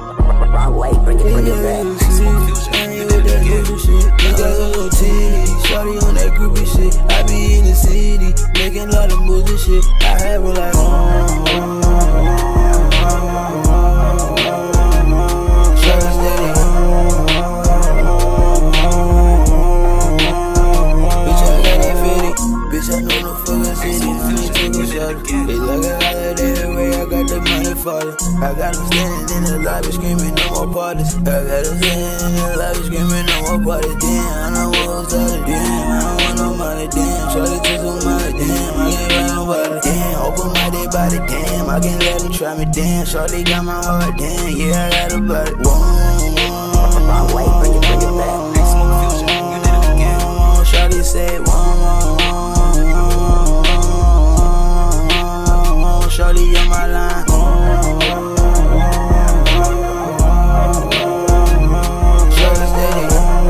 Wrong way, bring it back. Shorty on that groupie shit. I be in the city, making a lot of moves and shit. I have her like, Shorty steady. Bitch, I got that fitty. Bitch, I know the fucking city. It's like a holiday the way I got the money for it. I got them standing in the lobby screaming no more parties. I got them standing in the lobby screaming no more parties. Damn, I don't want to tell it. Damn, I don't want no money. Damn, shorty take some money. Damn, I can't run nobody. Damn, open my day body. Damn, I can't let them try me. Damn, shorty got my heart. Damn, yeah, I got a body. Wrong way, bring it back. Shorty say, shorty on my line. Shorty steady.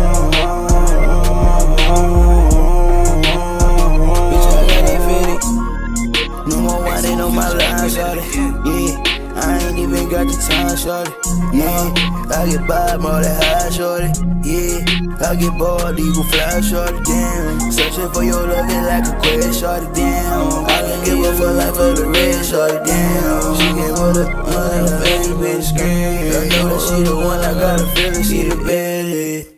Bitch, I got that fitty. No more whining on my line, shorty. Yeah, I ain't even got the time, shorty. Yeah, I get by more than high, shorty. Yeah, I get bored, eagle fly, shorty. Damn, searching for your love is like a quest, shorty. Damn, I can give up for life for the red, shorty. Damn, she came with a baby bitch scream. I know that she the one, I got a feeling she the baddest.